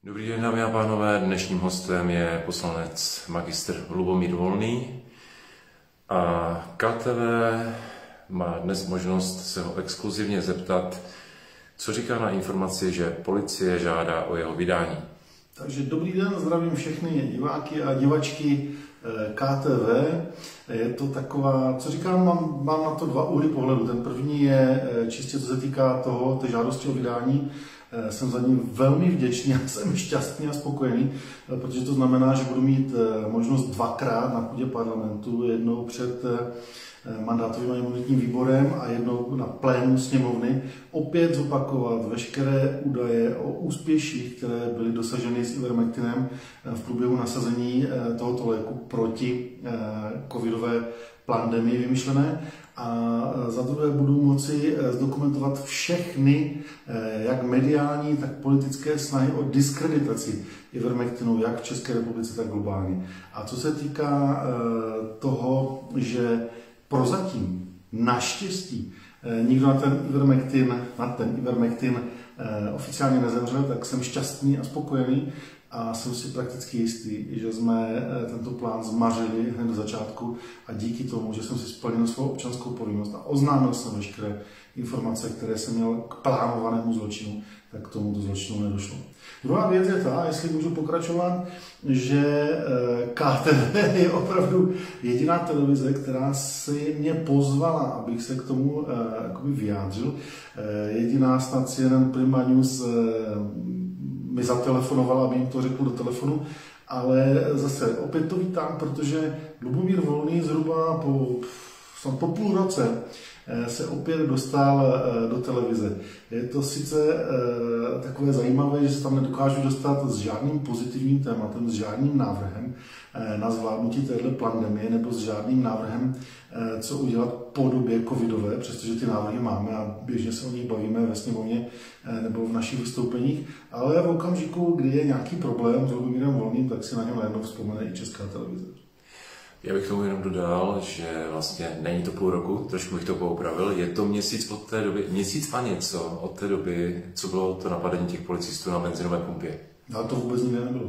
Dobrý den, dámy a pánové. Dnešním hostem je poslanec magistr Lubomír Volný a KTV má dnes možnost se ho exkluzivně zeptat, co říká na informaci, že policie žádá o jeho vydání. Takže dobrý den, zdravím všechny diváky a divačky KTV. Je to taková, co říkám, mám na to dva úhly pohledu. Ten první je čistě, co se týká té žádosti o vydání. Jsem za ní velmi vděčný a jsem šťastný a spokojený, protože to znamená, že budu mít možnost dvakrát na půdě parlamentu, jednou před mandátovým a imunitním výborem a jednou na plénu sněmovny, opět zopakovat veškeré údaje o úspěších, které byly dosaženy s Ivermektinem v průběhu nasazení tohoto léku proti covidové pandemii vymyšlené. A za druhé budu moci zdokumentovat všechny, jak mediální, tak politické snahy o diskreditaci Ivermektinu, jak v České republice, tak globálně. A co se týká toho, že prozatím, naštěstí, nikdo na ten Ivermektin oficiálně nezemřel, tak jsem šťastný a spokojený a jsem si prakticky jistý, že jsme tento plán zmařili hned do začátku a díky tomu, že jsem si splnil svou občanskou povinnost a oznámil jsem veškeré informace, které jsem měl k plánovanému zločinu, tak k tomuto zločinu nedošlo. Druhá věc je ta, jestli můžu pokračovat, že KTV je opravdu jediná televize, která si mě pozvala, abych se k tomu vyjádřil. Jediná snad CNN Prima News mi zatelefonovala, aby jim to řekl do telefonu, ale zase opět to vítám, protože Lubomír Volný zhruba po půl roce se opět dostal do televize. Je to sice takové zajímavé, že se tam nedokážu dostat s žádným pozitivním tématem, s žádným návrhem na zvládnutí téhle pandemie nebo s žádným návrhem, co udělat po době covidové, přestože ty návrhy máme a běžně se o nich bavíme ve sněmovně nebo v našich vystoupeních, ale v okamžiku, kdy je nějaký problém s Lubomírem Volným, tak si na něm najednou vzpomene i Česká televize. Já bych tomu jenom dodal, že vlastně není to půl roku, trošku bych to poupravil, je to měsíc od té doby, měsíc a něco od té doby, co bylo to napadení těch policistů na benzinové pumpě. Ale to vůbec nikde nebylo.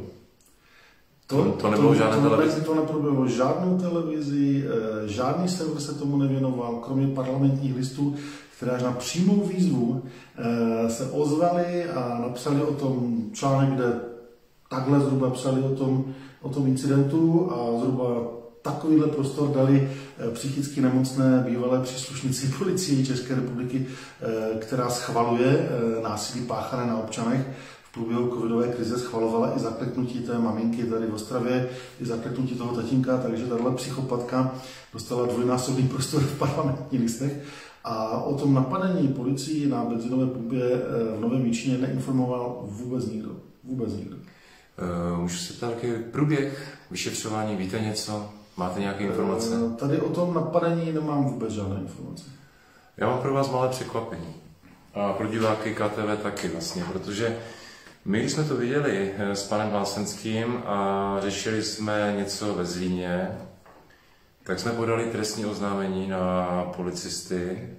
To nebylo žádné televizi? To neproběhlo žádnou televizi, žádný server se tomu nevěnoval, kromě Parlamentních listů, které až na přímou výzvu se ozvali a napsali o tom článek, kde takhle zhruba psali o tom incidentu a zhruba takovýhle prostor dali psychicky nemocné bývalé příslušníci policie České republiky, která schvaluje násilí páchané na občanech. V průběhu covidové krize schvalovala i zakleknutí té maminky tady v Ostravě, i zakleknutí toho tatínka, takže tahle psychopatka dostala dvojnásobný prostor v Parlamentních listech. A o tom napadení policií na benzinové pumpě v Novém Jičíně neinformoval vůbec nikdo. Vůbec nikdo. Můžu se ptát, jaký průběh vyšetřování, víte něco? Máte nějaké informace? Tady o tom napadení nemám vůbec žádné informace. Já mám pro vás malé překvapení. A pro diváky KTV taky vlastně, protože my, když jsme to viděli s panem Vásenským a řešili jsme něco ve Zlíně, tak jsme podali trestní oznámení na policisty.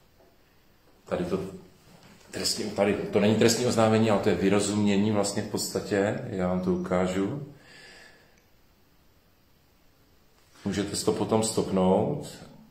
Tady to není trestní oznámení, ale to je vyrozumění vlastně v podstatě. Já vám to ukážu. Můžete to potom stopnout.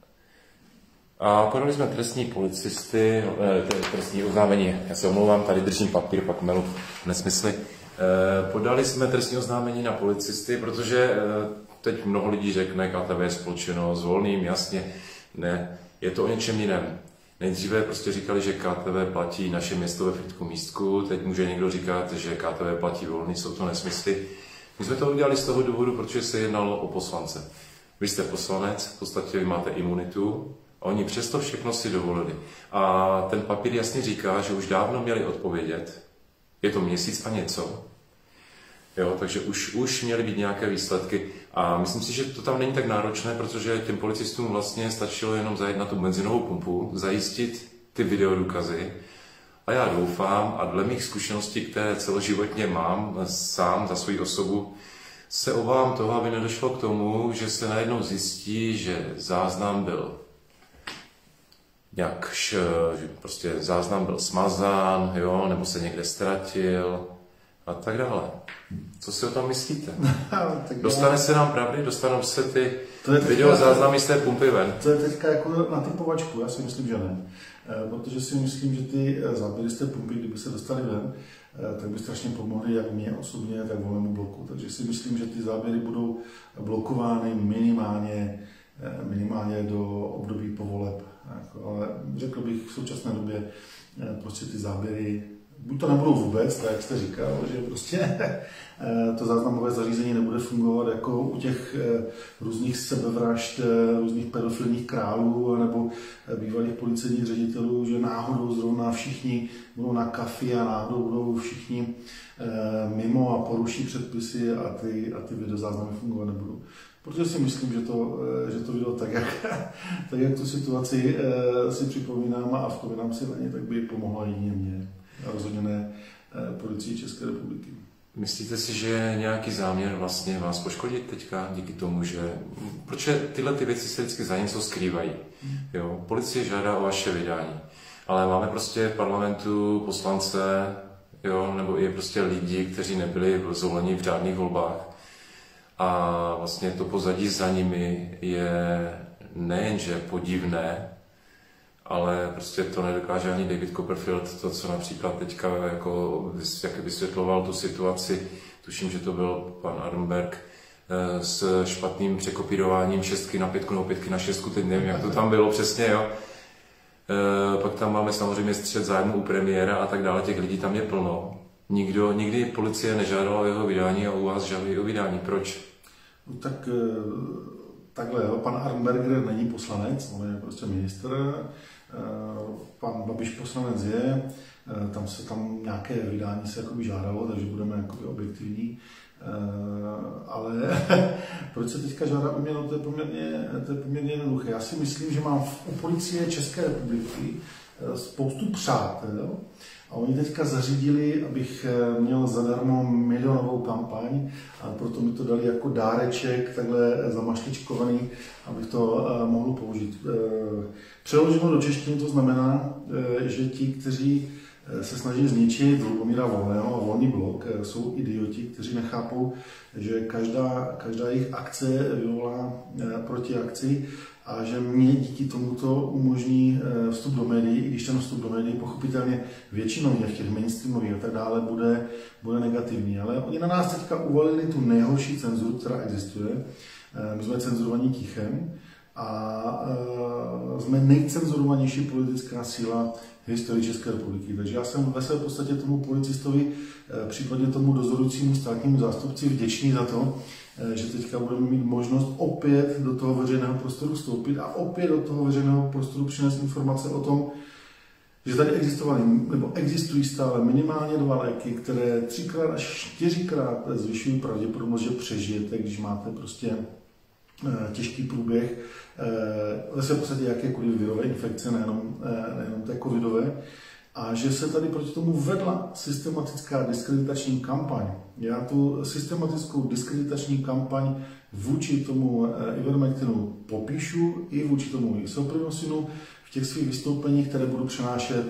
A podali jsme trestní oznámení, já se omlouvám, tady držím papír, pak melu nesmysly. Podali jsme trestní oznámení na policisty, protože teď mnoho lidí řekne, KTV je spolčeno s Volným, jasně, ne, je to o něčem jiném. Nejdříve prostě říkali, že KTV platí naše město ve Frýdku Místku, teď může někdo říkat, že KTV platí Volný, jsou to nesmysly. My jsme to udělali z toho důvodu, protože se jednalo o poslance. Vy jste poslanec, v podstatě vy máte imunitu, a oni přesto všechno si dovolili. A ten papír jasně říká, že už dávno měli odpovědět. Je to měsíc a něco. Jo, takže už měly být nějaké výsledky. A myslím si, že to tam není tak náročné, protože těm policistům vlastně stačilo jenom zajet na tu benzinovou pumpu, zajistit ty videodůkazy. A já doufám, a dle mých zkušeností, které celoživotně mám sám za svou osobu, se obávám toho, aby nedošlo k tomu, že se najednou zjistí, že záznam byl prostě záznam byl smazán, jo, nebo se někde ztratil, a tak dále. Co si o tom myslíte? Dostane se nám pravdy? Dostanou se ty videozáznamy z té pumpy ven? To je teďka jako na typovačku, já si myslím, že ne. Protože si myslím, že ty záběry z té pumpy, kdyby se dostaly ven, tak by strašně pomohly jak mě osobně, tak volému bloku. Takže si myslím, že ty záběry budou blokovány minimálně do období povoleb. Ale řekl bych v současné době prostě ty záběry buď to nebudou vůbec, tak jak jste říkal, že prostě to záznamové zařízení nebude fungovat jako u těch různých sebevražd, různých pedofilních králů nebo bývalých policejních ředitelů, že náhodou zrovna všichni budou na kafi a náhodou budou všichni mimo a poruší předpisy a ty videozáznamy fungovat nebudou. Protože si myslím, že to video tak jak tu situaci si připomínám a vzpomínám si na ně, tak by pomohla jedině mě. A rozhodně ne Policii České republiky. Myslíte si, že je nějaký záměr vlastně vás poškodit teďka díky tomu, že... Protože tyhle ty věci se vždycky za něco skrývají. Jo? Policie žádá o vaše vydání, ale máme prostě v parlamentu poslance, jo? Nebo i prostě lidi, kteří nebyli zvoleni v žádných volbách. A vlastně to pozadí za nimi je nejenže podivné, ale prostě to nedokáže ani David Copperfield, to, co například teďka jako, jak vysvětloval tu situaci, tuším, že to byl pan Arnberg, s špatným překopírováním 6 na 5 nebo 5 na 6, teď nevím, jak to tam bylo přesně, jo. Pak tam máme samozřejmě střet zájmu u premiéra a tak dále, těch lidí tam je plno. Nikdy policie nežádala o jeho vydání a u vás žádají o vydání. Proč? No tak takhle, jo. Pan Arnberger není poslanec, on je prostě ministr. Pan Babiš poslanec je, tam nějaké vydání se jakoby žádalo, takže budeme jakoby objektivní. Ale proč se teďka žádá o mě, no to je poměrně jednoduché. Já si myslím, že mám u Policie České republiky spoustu přátel a oni teďka zařídili, abych měl zadarmo milionovou kampaň a proto mi to dali jako dáreček, takhle zamašličkovaný, abych to mohl použít. Přeloženo do češtiny to znamená, že ti, kteří se snaží zničit Lubomíra Volného a Volný blok, jsou idioti, kteří nechápou, že každá jejich akce vyvolá protiakci a že mě díky tomuto umožní vstup do médií, i když ten vstup do médií pochopitelně většinově v těch mainstreamových a tak dále bude negativní. Ale oni na nás teďka uvalili tu nejhorší cenzuru, která existuje. My jsme cenzurovaní tichem a jsme nejcenzurovanější politická síla v historii České republiky. Takže já jsem ve své podstatě tomu policistovi, případně tomu dozorujícímu státnímu zástupci vděčný za to, že teďka budeme mít možnost opět do toho veřejného prostoru vstoupit a opět do toho veřejného prostoru přinést informace o tom, že tady existují stále minimálně 2 léky, které 3x až 4x zvyšují pravděpodobnost, že přežijete, když máte prostě těžký průběh, ve své podstatě jakékoliv virové infekce, nejenom té covidové, a že se tady proti tomu vedla systematická diskreditační kampaň. Já tu systematickou diskreditační kampaň vůči tomu Ivermectinu popíšu i vůči tomu Isoprinosinu v těch svých vystoupeních, které budu přenášet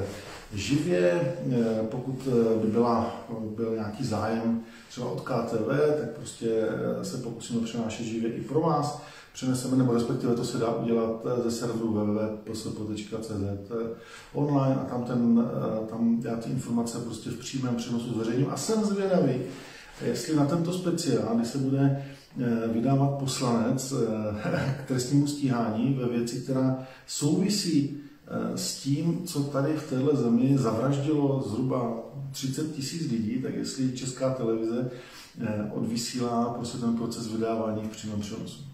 živě, pokud by byl nějaký zájem třeba od KTV, tak prostě se pokusíme přenášet živě i pro vás. Přeneseme, nebo respektive to se dá udělat ze serveru www.poslepo.cz online a tam já ty informace prostě v přímém přenosu zveřejním. A jsem zvědavý, jestli na tento speciál, kdy se bude vydávat poslanec k trestnímu stíhání ve věci, která souvisí s tím, co tady v téhle zemi zavraždilo zhruba 30 000 lidí, tak jestli Česká televize odvysílá prostě ten proces vydávání v přímém přenosu.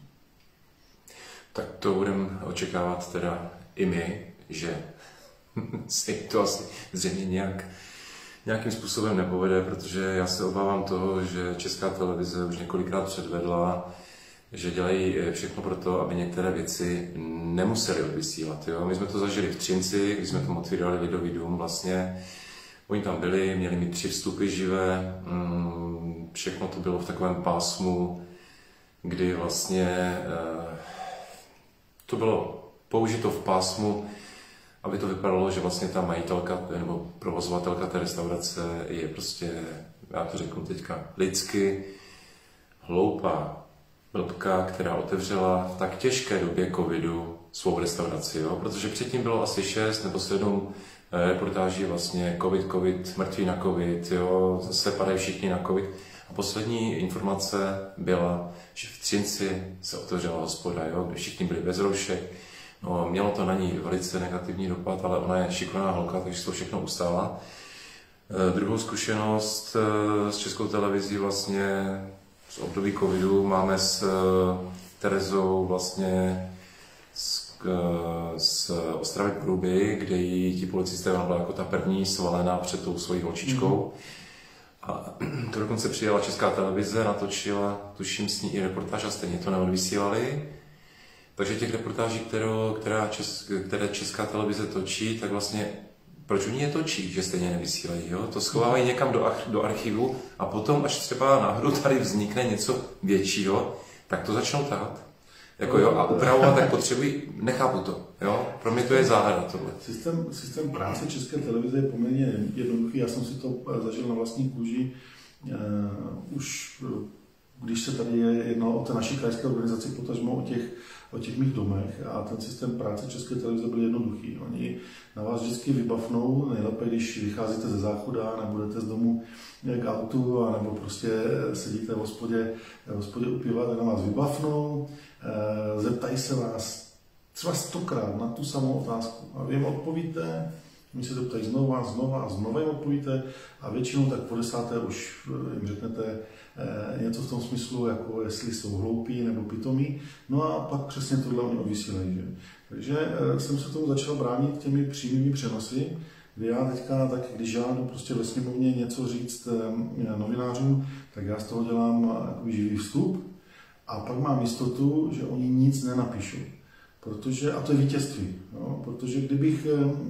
Tak to budeme očekávat teda i my, že si to asi zřejmě nějakým způsobem nepovede, protože já se obávám toho, že Česká televize už několikrát předvedla, že dělají všechno pro to, aby některé věci nemuseli odvysílat. Jo? My jsme to zažili v Třinci, když jsme tam otvírali Lidový dům vlastně. Oni tam byli, měli mít 3 vstupy živé, všechno to bylo v takovém pásmu, kdy vlastně to bylo použito v pásmu, aby to vypadalo, že vlastně ta majitelka nebo provozovatelka té restaurace je prostě já to řeknu teďka lidsky, hloupá blbka, která otevřela v tak těžké době covidu svou restauraci, jo? Protože předtím bylo asi 6 nebo 7 reportáží vlastně covid, mrtví na covid, jo? Zase padají všichni na covid. A poslední informace byla, že v Třinci se otevřela hospoda, jo? Kde všichni byli bez roušek. No, mělo to na ní velice negativní dopad, ale ona je šikovná holka, takže to všechno ustála. Druhou zkušenost s Českou televizí vlastně z období covidu máme s Terezou vlastně z Ostravy Poruby, kde jí ti policisté byla jako ta první svalená před tou svojí holčičkou. A to dokonce přijela Česká televize, natočila, tuším s ní i reportáž a stejně to neodvysílali. Takže těch reportáží, které Česká televize točí, tak vlastně proč oni je točí, že stejně nevysílají, jo? To schovávají někam do archivu a potom, až třeba náhodou tady vznikne něco většího, tak to začnou tahat. Jako jo, a upravovat, tak potřebují, nechápu to, jo? Pro mě to je záhada tohle. Systém práce České televize je poměrně jednoduchý, já jsem si to zažil na vlastní kůži, už když se tady jednalo o té naší krajské organizaci, potažmo o těch mých domech, a ten systém práce České televize byl jednoduchý. Oni na vás vždycky vybavnou, nejlépe, když vycházíte ze záchoda, nebo jdete z domu k autu, nebo prostě sedíte v hospodě u piva, tak na vás vybavnou, zeptají se vás třeba 100krát na tu samou otázku. A vy jim odpovíte, oni se zeptají znova jim odpovíte a většinou tak po 10. už jim řeknete něco v tom smyslu, jako jestli jsou hloupí nebo pitomí. No a pak přesně tohle oni odvysílají. Že? Takže jsem se tomu začal bránit těmi přímými přenosy, kdy já teďka, tak když já jdu prostě ve sněmovně něco říct novinářům, tak já z toho dělám takový živý vstup a pak mám jistotu, že oni nic nenapíšou. A to je vítězství. No? Protože kdybych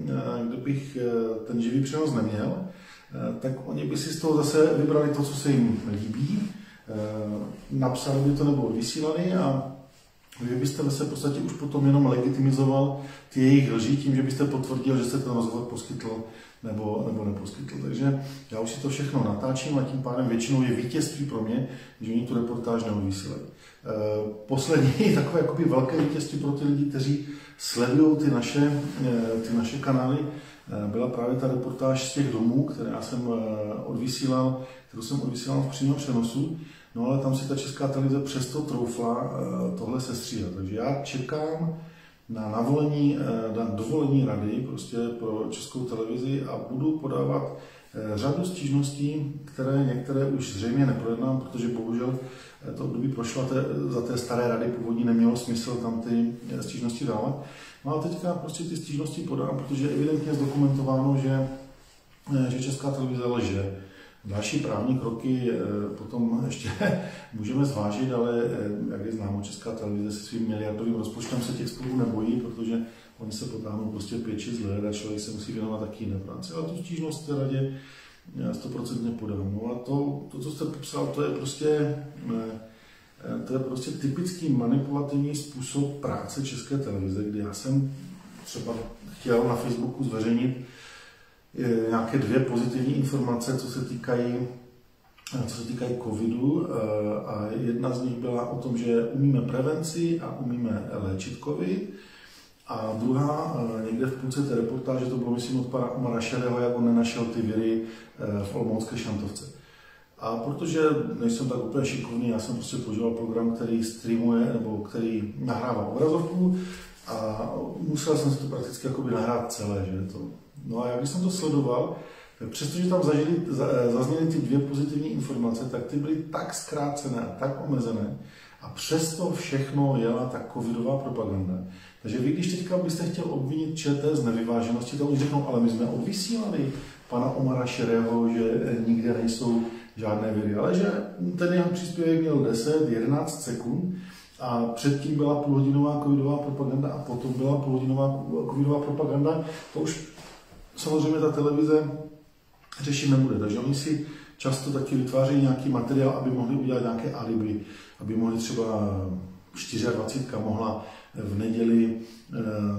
ten živý přenos neměl, tak oni by si z toho zase vybrali to, co se jim líbí, napsali by to nebo odvysílali a vy byste se v podstatě už potom jenom legitimizoval ty jejich lži tím, že byste potvrdil, že jste ten rozhovor poskytl nebo neposkytl. Takže já už si to všechno natáčím a tím pádem většinou je vítězství pro mě, že oni tu reportáž neodvysílají. Poslední takové jakoby velké vítězství pro ty lidi, kteří sledují ty naše kanály, byla právě ta reportáž z těch domů, kterou jsem odvysílal v přímém přenosu, no ale tam si ta Česká televize přesto troufla tohle sestříhat. Takže já čekám na dovolení rady prostě pro Českou televizi a budu podávat řadu stížností, které některé už zřejmě neprojednám, protože bohužel to období prošlo za té staré rady původní nemělo smysl tam ty stížnosti dávat. No a teďka prostě ty stížnosti podám, protože je evidentně zdokumentováno, že Česká televize lže. Další právní kroky potom ještě můžeme zvážit, ale jak je známo, Česká televize se svým miliardovým rozpočtem se těch sporů nebojí, protože oni se potáhnou prostě 5-6 let a člověk se musí věnovat taky jiné práci. Ale tu stížnost té radě 100% podám. No a to, co jste popsal, to je prostě typický manipulativní způsob práce České televize, kdy já jsem třeba chtěl na Facebooku zveřejnit nějaké 2 pozitivní informace, co se týkají covidu, a jedna z nich byla o tom, že umíme prevenci a umíme léčit covid, a druhá někde v půlce té reportáže, to bylo myslím od pana Omara Šereho, jak on nenašel ty viry v olomoucké Šantovce. A protože nejsem tak úplně šikovný, já jsem prostě používal program, který streamuje nebo který nahrává obrazovku a musel jsem si to prakticky jakoby nahrát celé, že to. No a když jsem to sledoval, tak přestože tam zazněly ty 2 pozitivní informace, tak ty byly tak zkrácené a tak omezené a přesto všechno jela ta covidová propaganda. Takže vy, když teďka byste chtěl obvinit ČT z nevyváženosti, tak oni řeknou, ale my jsme odvysílali pana Omara Šereho, že nikde nejsou žádné viry, ale že ten jeho příspěvek měl 10-11 sekund a předtím byla půlhodinová covidová propaganda a potom byla půlhodinová covidová propaganda. To už samozřejmě ta televize řešit nebude, takže oni si často taky vytvářejí nějaký materiál, aby mohli udělat nějaké alibi, aby mohli třeba 24 mohla v neděli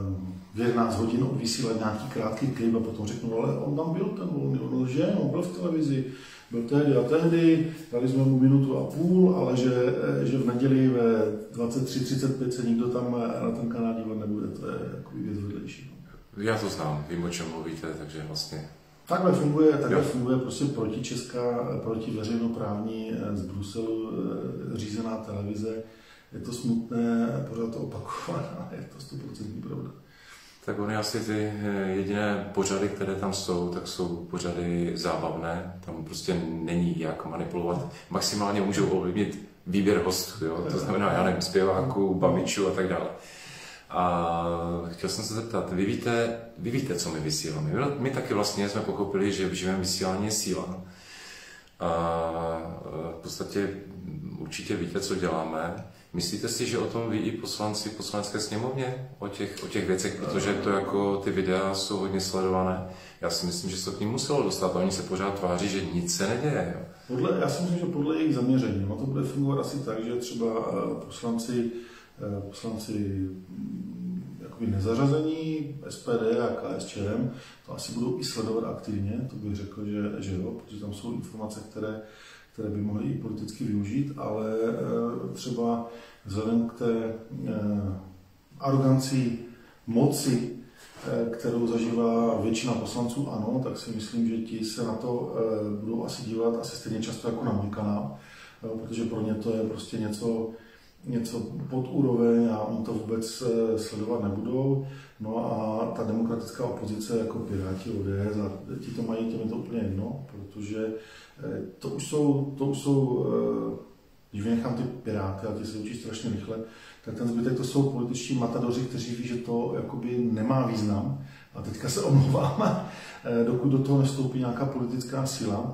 v 11 hodin odvysílat nějaký krátký klip a potom řeknu, ale on tam byl ten Volný, on lže, on byl v televizi, byl tehdy a tehdy, dali jsme mu 1,5 minuty, ale že v neděli ve 23:35 se nikdo tam na ten kanál dívat nebude, to je takový věc vedlejší. Já to znám, vím, o čem mluvíte, takže vlastně... Takhle funguje prostě protičeská, protiveřejnoprávní z Bruselu řízená televize. Je to smutné, pořád to opakované, ale je to 100% pravda. Tak ony asi ty jediné pořady, které tam jsou, tak jsou pořady zábavné. Tam prostě není jak manipulovat. Maximálně můžou ovlivnit výběr hostů, jo? To znamená, já nevím, zpěváků, babičů a tak dále. A chtěl jsem se zeptat, vy víte, co my vysíláme. My taky vlastně jsme pochopili, že v živém vysílání je síla. A v podstatě určitě víte, co děláme. Myslíte si, že o tom ví i poslanci v Poslanecké sněmovně? O těch věcech, protože to jako ty videa jsou hodně sledované. Já si myslím, že se to k ním muselo dostat. Oni se pořád tváří, že nic se neděje. Já si myslím, že podle jejich zaměření. No to bude fungovat asi tak, že třeba poslanci jakoby nezařazení SPD a KSČM to asi budou i sledovat aktivně, to bych řekl, že jo, protože tam jsou informace, které by mohly i politicky využít, ale třeba vzhledem k té aroganci moci, kterou zažívá většina poslanců, ano, tak si myslím, že ti se na to budou asi dívat asi stejně často jako na můj kanál, protože pro ně to je prostě něco pod úroveň a oni to vůbec sledovat nebudou. No a ta demokratická opozice jako Piráti, ODS, a ti to mají, těm je to úplně jedno, protože to už jsou, když vynechám ty Piráty a ty se učí strašně rychle, tak ten zbytek to jsou političtí matadoři, kteří ví, že to jakoby nemá význam. A teďka se omlouvám, dokud do toho nevstoupí nějaká politická síla,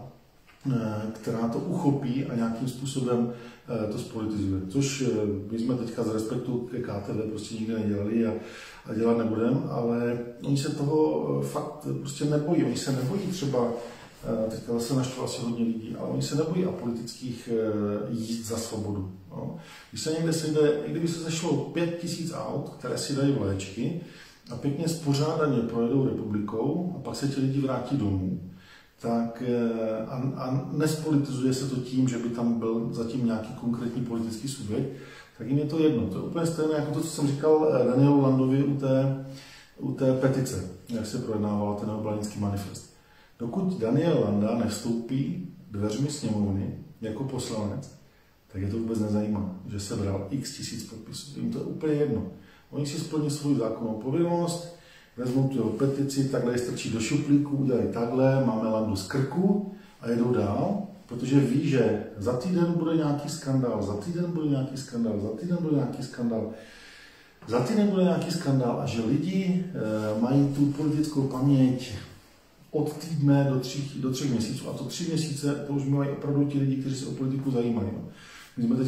která to uchopí a nějakým způsobem to spolitizuje. Což my jsme teďka z respektu ke KTV prostě nikdy nedělali a dělat nebudeme, ale oni se toho fakt prostě nebojí. Oni se nebojí třeba, teďka zase naštval asi hodně lidí, ale oni se nebojí apolitických jízd za svobodu. No. Když se někde sejde, i kdyby se sešlo 5000 aut, které si dají vlaječky a pěkně spořádaně projedou republikou a pak se ti lidi vrátí domů, tak a nespolitizuje se to tím, že by tam byl zatím nějaký konkrétní politický subjekt, tak jim je to jedno. To je úplně stejné jako to, co jsem říkal Danielu Landovi u té petice, jak se projednával ten Blanický manifest. Dokud Daniel Landa nevstoupí dveřmi sněmovny jako poslanec, tak je to vůbec nezajímá, že se bral x tisíc podpisů. Jim to je úplně jedno. Oni si splní svou zákonnou povinnost, vezmou tu jeho petici, takhle je strčí do šuplíku, udělají takhle, máme Landu z krku a jedou dál, protože ví, že za týden bude nějaký skandál, za týden bude nějaký skandál, za týden bude nějaký skandál, za týden bude nějaký skandál a že lidi mají tu politickou paměť od týdne do 3 měsíců. A to 3 měsíce, to už mají opravdu ti lidi, kteří se o politiku zajímají. My jsme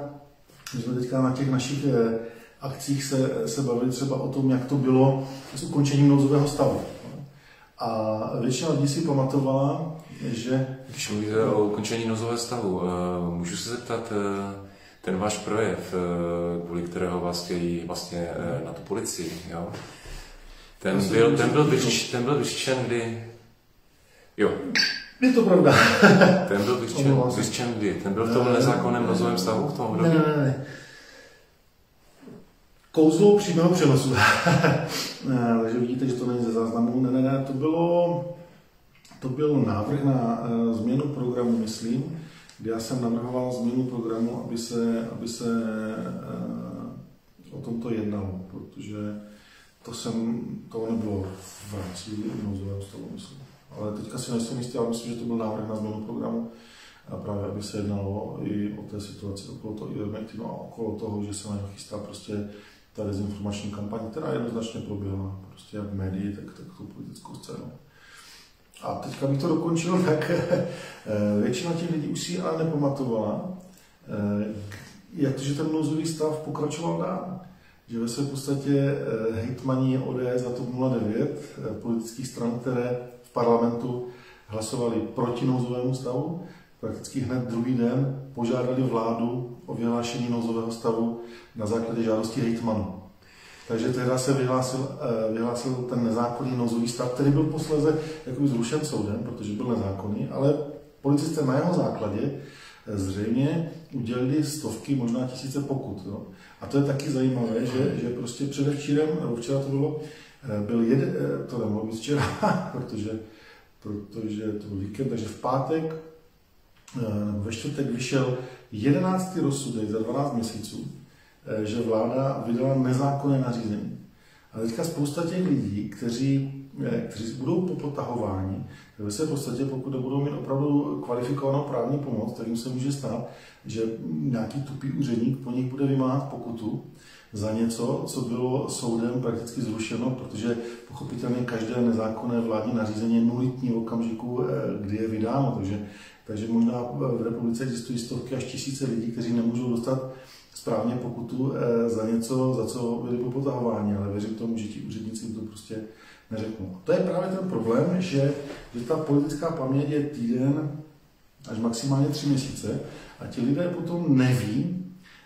teďka na těch našich akcích se bavili třeba o tom, jak to bylo s ukončením nouzového stavu. A většina lidí si pamatovala, že... Když mluvíte o ukončení nouzového stavu, můžu se zeptat, ten váš projev, kvůli kterého vás chtějí vlastně na tu policii, jo? Ten byl vyřčen, kdy... Jo. Je to pravda. Ten byl vyřčen kdy? Ten byl v tom nezákonném nouzovém stavu? V tom ne. Kouzlo přímého přenosu. Takže vidíte, že to není ze záznamu. Ne, to byl návrh na změnu programu, myslím, kdy já jsem navrhoval změnu programu, aby se o tomto jednalo, protože to nebylo v rámci nouzového stavu, myslím. Ale teďka si nejsem jistý, ale myslím, že to byl návrh na změnu programu, a právě aby se jednalo i o té situaci okolo toho Ivermectinu a okolo toho, že se na něj chystá prostě ta dezinformační kampaň, která jednoznačně proběhla prostě jak v médii, tak tou politickou scénou. A teďka bych to dokončil, tak většina těch lidí už si ale nepamatovala, že ten nouzový stav pokračoval dál. Že ve své podstatě hejtmani ODS a TOP 09, politických stran, které v parlamentu hlasovali proti nouzovému stavu, prakticky hned druhý den požádali vládu o vyhlášení nouzového stavu na základě žádosti hejtmanů. Takže tehdy se vyhlásil ten nezákonný nouzový stav, který byl posléze jakoby zrušen soudem, protože byl nezákonný, ale policisté na jeho základě zřejmě udělili stovky, možná tisíce pokut. Jo. A to je taky zajímavé, že prostě předevčírem, nebo včera to bylo, byl jeden, to nemohlo být včera, protože to byl víkend, takže v pátek, ve čtvrtek vyšel 11. rozsudek za 12 měsíců, že vláda vydala nezákonné nařízení. A teďka spousta těch lidí, kteří budou popotahováni, ve své podstatě, pokud nebudou mít opravdu kvalifikovanou právní pomoc, tak jim se může stát, že nějaký tupý úředník po nich bude vymáhat pokutu za něco, co bylo soudem prakticky zrušeno, protože pochopitelně každé nezákonné vládní nařízení je nulitní v okamžiku, kdy je vydáno. Takže možná v republice existují stovky až tisíce lidí, kteří nemůžou dostat správně pokutu za něco, za co byli popotahováni, ale věřím tomu, že ti úředníci to prostě neřeknou. A to je právě ten problém, že ta politická paměť je týden až maximálně 3 měsíce a ti lidé potom neví,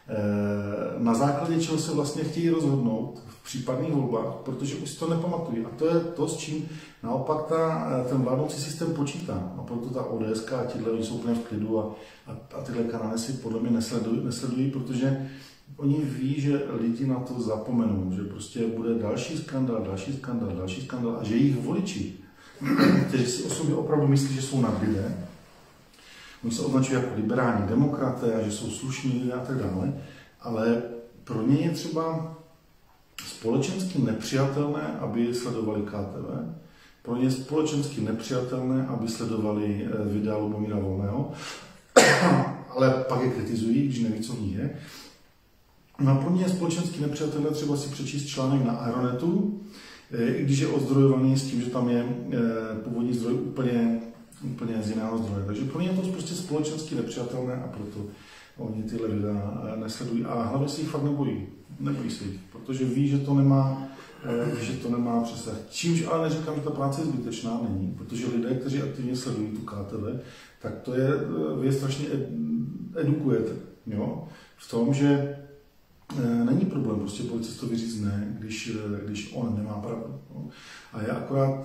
na základě čeho se vlastně chtějí rozhodnout v případných volbách, protože už si to nepamatují. A to je to, s čím naopak ten vládnoucí systém počítá. A proto ta ODS a tihle jsou úplně v klidu a tyhle kanály si podle mě nesledují, protože oni ví, že lidi na to zapomenou, že prostě bude další skandál a že jejich voliči, kteří si o sobě opravdu myslí, že jsou nadlidé, oni se označují jako liberální demokraté a že jsou slušní lidé a tak dále, ale pro ně je třeba společensky nepřijatelné, aby sledovali KTV, pro ně je společensky nepřijatelné, aby sledovali videa Lubomíra Volného, ale pak je kritizují, když neví, co v ní je. No a pro mě je společensky nepřijatelné třeba si přečíst článek na Aeronetu, i když je ozdrojovaný s tím, že tam je původní zdroj úplně z jiného zdroje. Takže pro ně je to prostě společensky nepřijatelné a proto oni tyhle videa nesledují. A hlavně si jich fakt nebojí. Nebojí se jich, protože ví, že to nemá přesah. Čímž ale neříkám, že ta práce je zbytečná, není, protože lidé, kteří aktivně sledují tu KTV, tak to je, vy strašně edukujete. Jo? V tom, že není problém prostě policistovi říct ne, když on nemá pravdu. No. A je akorát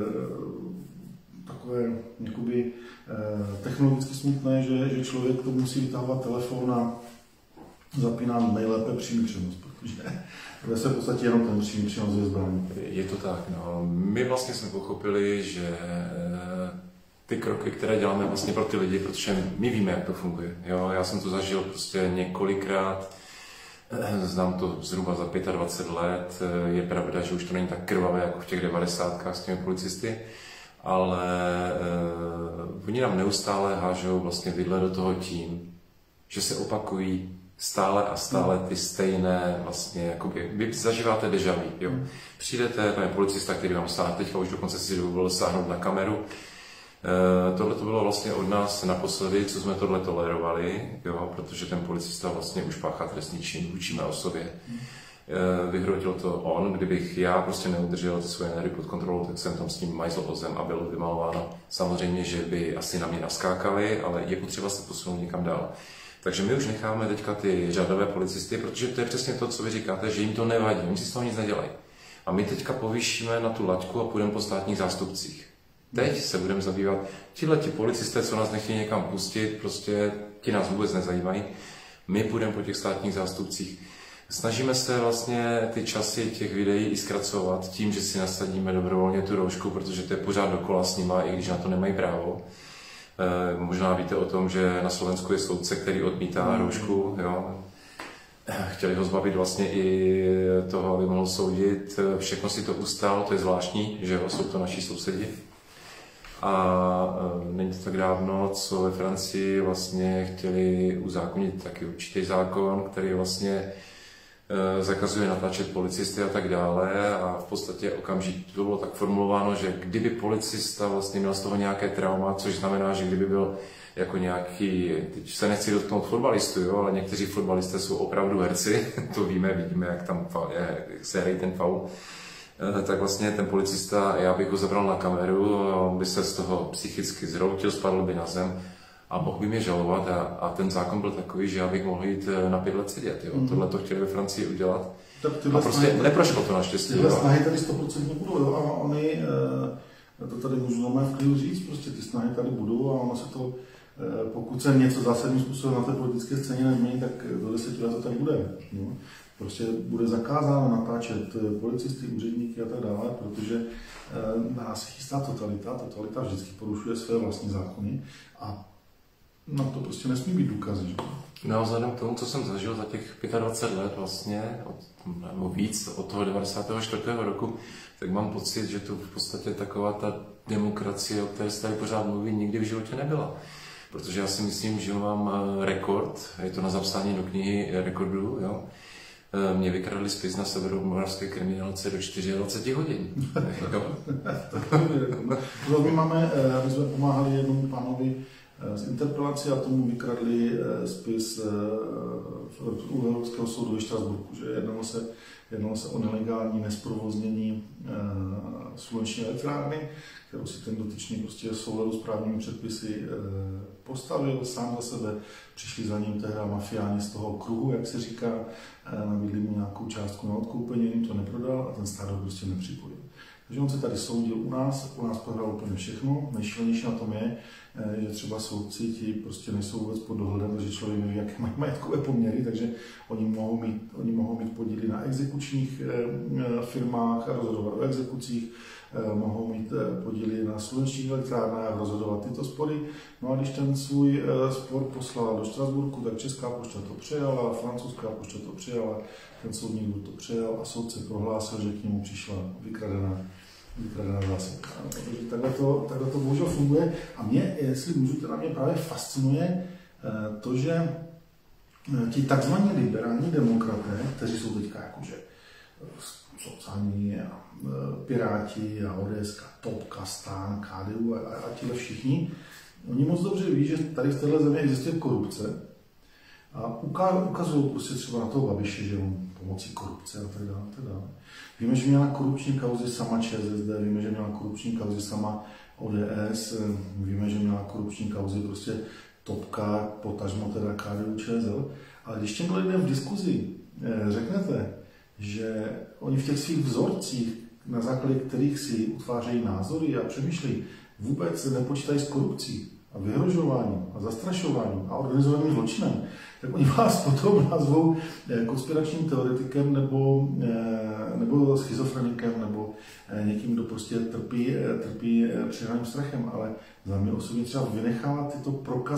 takové jakoby, technologicky smutné, že člověk to musí vytahovat telefon a zapíná nejlépe přímý přenos, protože ve své podstatě jenom ten přímý přenos je zbraní. Je to tak. No. My vlastně jsme pochopili, že ty kroky, které děláme vlastně pro ty lidi, protože my víme, jak to funguje. Jo? Já jsem to zažil prostě několikrát, znám to zhruba za 25 let. Je pravda, že už to není tak krvavé jako v těch 90kách s těmi policisty, ale oni nám neustále hážou vlastně vidle do toho tím, že se opakují stále a stále ty stejné vlastně, jakoby, vy zažíváte déjà vu, jo. Přijdete, tam je policista, který vám sáhne, teďka už dokonce si dovolil sáhnout na kameru. Tohle to bylo vlastně od nás naposledy, co jsme tohle tolerovali, jo, protože ten policista vlastně už páchá trestný čin vůči mé osobě. Vyhrotil to on, kdybych já prostě neudržel svoje nervy pod kontrolou, tak jsem tam s ním majzl o zem a bylo vymalováno. Samozřejmě, že by asi na mě naskákali, ale je potřeba se posunout někam dál. Takže my už necháme teďka ty řadové policisty, protože to je přesně to, co vy říkáte, že jim to nevadí, oni si z toho nic nedělají. A my teďka povýšíme na tu laťku a půjdeme po státních zástupcích. Teď se budeme zabývat, tihleti policisté, co nás nechtějí někam pustit, prostě ti nás vůbec nezajímají. My půjdeme po těch státních zástupcích. Snažíme se vlastně ty časy těch videí i zkracovat tím, že si nasadíme dobrovolně tu roušku, protože to je pořád dokola s nima, i když na to nemají právo. Možná víte o tom, že na Slovensku je soudce, který odmítá roušku. Jo. Chtěli ho zbavit vlastně i toho, aby mohl soudit. Všechno si to ustál, to je zvláštní, že jo, jsou to naši sousedi. A není to tak dávno, co ve Francii vlastně chtěli uzákonit taky určitý zákon, který vlastně zakazuje natáčet policisty a tak dále a v podstatě okamžitě to bylo tak formulováno, že kdyby policista vlastně měl z toho nějaké trauma, což znamená, že kdyby byl jako nějaký, teď se nechci dotknout fotbalistů, jo, ale někteří fotbalisté jsou opravdu herci, to víme, vidíme, jak tam se hrají ten faul, tak vlastně ten policista, já bych ho zabral na kameru, on by se z toho psychicky zhroutil, spadl by na zem a mohl by mě žalovat a ten zákon byl takový, že já bych mohl jít na 5 let sedět. Jo. Tohle to chtěli ve Francii udělat A prostě neprošlo to naštěstí. Tyhle snahy tady 100% budou, jo, a oni, to tady můžu v klidu říct, prostě ty snahy tady budou a ono se to, pokud se něco zásadním způsobem na té politické scéně nezmění, tak do 10 let to tady bude. No. Prostě bude zakázáno natáčet policisty, úředníky a tak dále, protože nás chystá totalita. Totalita vždycky porušuje své vlastní zákony a no, to prostě nesmí být důkazy. Že? No, vzhledem k tomu, co jsem zažil za těch 25 let vlastně, nebo víc od toho 94. roku, tak mám pocit, že to v podstatě taková ta demokracie, o které se tady pořád mluví, nikdy v životě nebyla. Protože já si myslím, že mám rekord, je to na zapsání do knihy rekordů, jo. Mě vykradli spis na severomoravské kriminálce do 24 hodin. My jsme pomáhali jednomu pánovi z interpelací a tomu vykradli spis u Evropského soudu ve Štrasburku, že jednalo se o nelegální nesprovoznění sluneční elektrárny, kterou si ten dotyčný prostě v souladu s právními předpisy postavil sám za sebe. Přišli za ním tehdy mafiáni z toho kruhu, jak se říká, nabídli mu nějakou částku na odkoupení, jim to neprodal a ten stát ho prostě nepřipojil. Takže on se tady soudil u nás prohrál úplně všechno. Nejšílenější na tom je, že třeba soudci ti prostě nejsou vůbec pod dohledem, takže člověk neví, jaké mají majetkové poměry, takže oni mohou mít podíly na exekučních firmách a rozhodovat o exekucích, mohou mít podíly na slunečních elektrárnách a rozhodovat tyto spory. No a když ten svůj spor poslal do Štrasburku, tak Česká pošta to přijala, francouzská pošta to přijala, ten soudní dvůr to přijal a soudce prohlásil, že k němu přišla vykradená zásilka. Takže takhle to bohužel funguje. A mě, jestli můžu, teda mě právě fascinuje to, že ti takzvaní liberální demokraté, kteří jsou teďka jakože sociální a Piráti a ODS, Topka, STAN, KDU a tihle všichni, oni moc dobře ví, že tady v téhle zemi existuje korupce a ukazují prostě třeba na toho Babiše, že on pomocí korupce a tak dále. Víme, že měla korupční kauzy sama ČSSD, víme, že měla korupční kauzy sama ODS, víme, že měla korupční kauzy prostě Topka, potažmo teda KDU, ČSL, ale když těm lidem v diskuzi řeknete, že oni v těch svých vzorcích, na základě kterých si utvářejí názory a přemýšlejí, vůbec nepočítají s korupcí a vyhrožováním a zastrašováním a organizovaným zločinem, tak oni vás potom nazvou konspiračním teoretikem nebo schizofrenikem nebo někým, kdo prostě trpí přehnaným strachem, ale za mě osobně třeba vynechávat tyto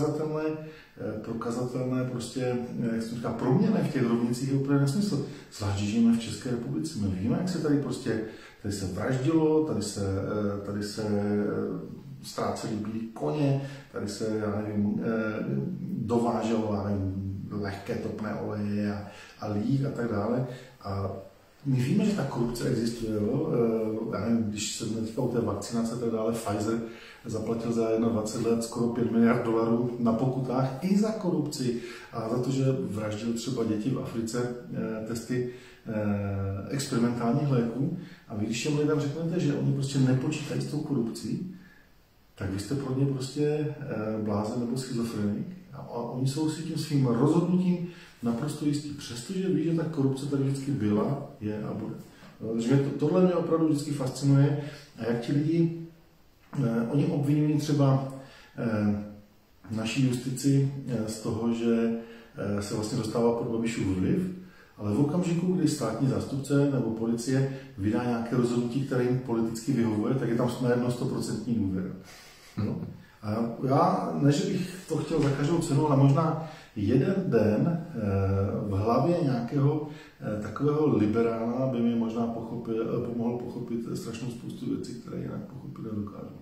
prokazatelné prostě, jak se říká, proměny v těch rovnicích je úplně nesmysl. Zvlášť, že žijeme v České republice. My víme, jak se tady se vraždilo, tady se ztráceli bílí koně, tady se, já nevím, dováželo, já nevím, lehké topné oleje a líh a tak dále. A my víme, že ta korupce existuje. Jo? Já nevím, když se teďka u té vakcinace tak dále, Pfizer zaplatil za 21 let skoro $5 miliard na pokutách i za korupci a za to, že vraždil třeba děti v Africe testy experimentálních léků. A vy, když těm lidem řeknete, že oni prostě nepočítají s tou korupcí, tak vy jste pro ně prostě blázen nebo schizofrenik. A oni jsou si tím svým rozhodnutím naprosto jistí, přestože ví, že ta korupce tady vždycky byla, je a bude. Takže tohle mě opravdu vždycky fascinuje. A jak ti lidi, oni obvinují třeba naší justici z toho, že se vlastně dostává pod Babišův vliv, ale v okamžiku, kdy státní zástupce nebo policie vydá nějaké rozhodnutí, které jim politicky vyhovuje, tak je tam snadno 100% důvěra. No. A já, než bych to chtěl za každou cenu, ale možná jeden den v hlavě nějakého takového liberála by mi možná pomohl pochopit strašnou spoustu věcí, které jinak pochopit nedokážu.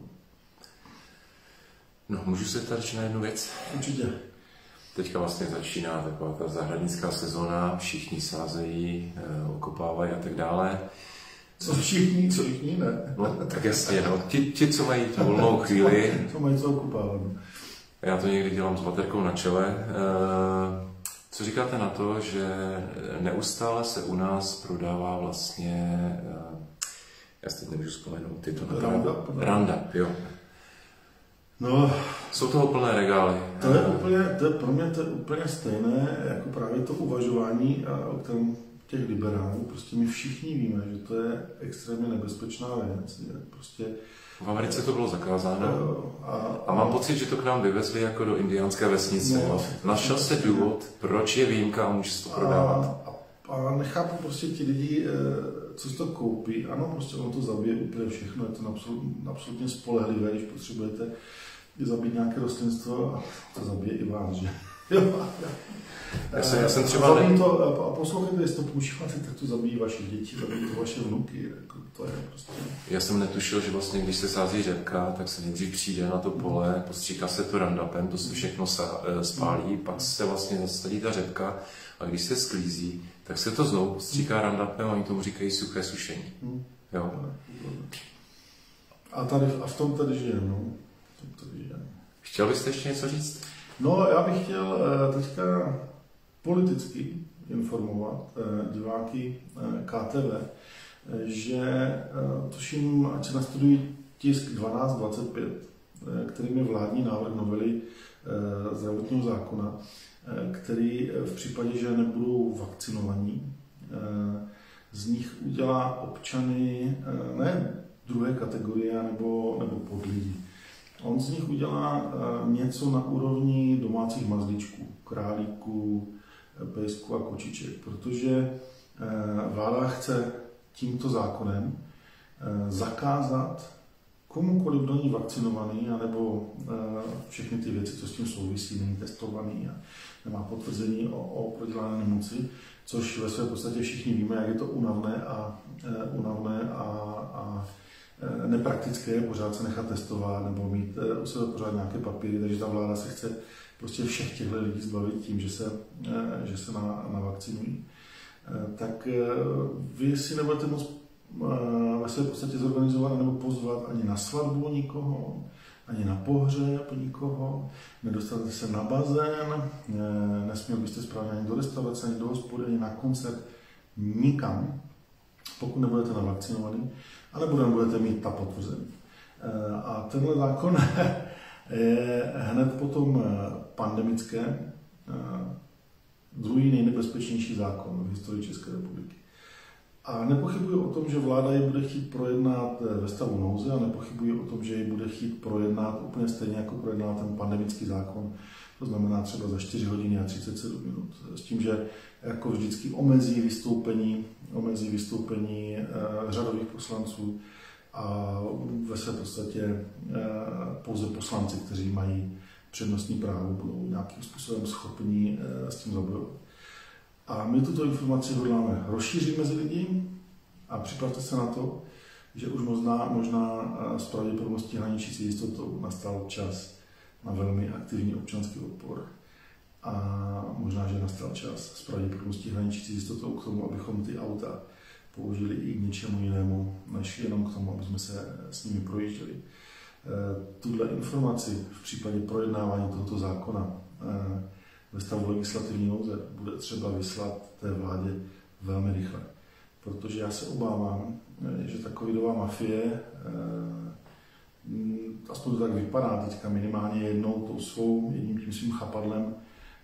No, můžu se tady na jednu věc? Určitě. Teďka vlastně začíná taková ta zahradnická sezóna, všichni sázejí, okopávají a tak dále. Co všichni, ne? No, tak jasně, no. Ti, co mají tu volnou chvíli. Co mají co okopávat. Já to někdy dělám s baterkou na čele. Co říkáte na to, že neustále se u nás prodává vlastně, já si teď nemůžu vzpomenout, Roundup, jo. No, jsou toho plné regály. To je pro mě úplně stejné, jako právě to uvažování, o kterém těch liberálů, prostě my všichni víme, že to je extrémně nebezpečná věc. Prostě, v Americe to bylo zakázáno a mám pocit, že to k nám vyvezli jako do indiánské vesnice. No, našel se důvod, proč je výjimka a může se to prodávat. A nechápu prostě ti lidi, co si to koupí. Ano, prostě ono to zabije úplně všechno, je to absolutně spolehlivé, když potřebujete zabít nějaké rostlinstvo a to zabije i vás, že? Já jsem třeba a poslouchejte, jestli to používáte, tak to zabíjí vaše děti, zabíjí to vaše vnuky. Jako to je prostě... Já jsem netušil, že vlastně, když se sází řepka, tak se nejdřív přijde na to pole, postříká se to Roundupem, to se všechno spálí, pak se vlastně zasadí ta řepka a když se sklízí, tak se to znovu postříká Roundupem a oni tomu říkají suché sušení. Jo. A v tom tady žijeme, no. Chtěl byste ještě něco říct? No, já bych chtěl teďka politicky informovat diváky KTV, že tuším, ať se nastudují tisk 1225, kterým je vládní návrh novely zdravotního zákona, který v případě, že nebudou vakcinovaní, z nich udělá občany ne druhé kategorie nebo podlidí. On z nich udělá něco na úrovni domácích mazlíčků, králíků, pejsků a kočiček, protože vláda chce tímto zákonem zakázat komukoliv, kdo není vakcinovaný, anebo všechny ty věci, co s tím souvisí, není testovaný a nemá potvrzení o prodělané nemoci, což ve své podstatě všichni víme, jak je to únavné a nepraktické pořád se nechat testovat nebo mít u sebe pořád nějaké papíry, takže ta vláda se chce prostě všech těchto lidí zbavit tím, že se navakcinují. Tak vy si nebudete moct ve své podstatě zorganizovat nebo pozvat ani na svatbu nikoho, ani na pohřeb nikoho, nedostanete se na bazén, nesměl byste správně ani do restaurace, ani do hospody, ani na koncert, nikam, pokud nebudete navakcinovaný, anebo nebudete mít ta potvrzení. A tenhle zákon je hned potom pandemické, druhý nejnebezpečnější zákon v historii České republiky. A nepochybuji o tom, že vláda ji bude chtít projednat ve stavu nouze a nepochybuji o tom, že ji bude chtít projednat úplně stejně, jako projednal ten pandemický zákon. To znamená třeba za 4 hodiny a 37 minut. S tím, že jako vždycky omezí vystoupení řadových poslanců a ve své podstatě pouze poslanci, kteří mají přednostní právo, budou nějakým způsobem schopni s tím zabojovat. A my tuto informaci hodláme rozšířit mezi lidi a připravte se na to, že už možná s pravděpodobností hraničící jistotou nastal čas na velmi aktivní občanský odpor. A možná, že nastal čas s pravděpodobností hraničící jistotou k tomu, abychom ty auta použili i k něčemu jinému, než jenom k tomu, aby jsme se s nimi projížděli. Tuhle informaci v případě projednávání tohoto zákona ve stavu legislativní nouze bude třeba vyslat té vládě velmi rychle. Protože já se obávám, že ta covidová mafie, aspoň to tak vypadá teďka minimálně jedním tím svým chapadlem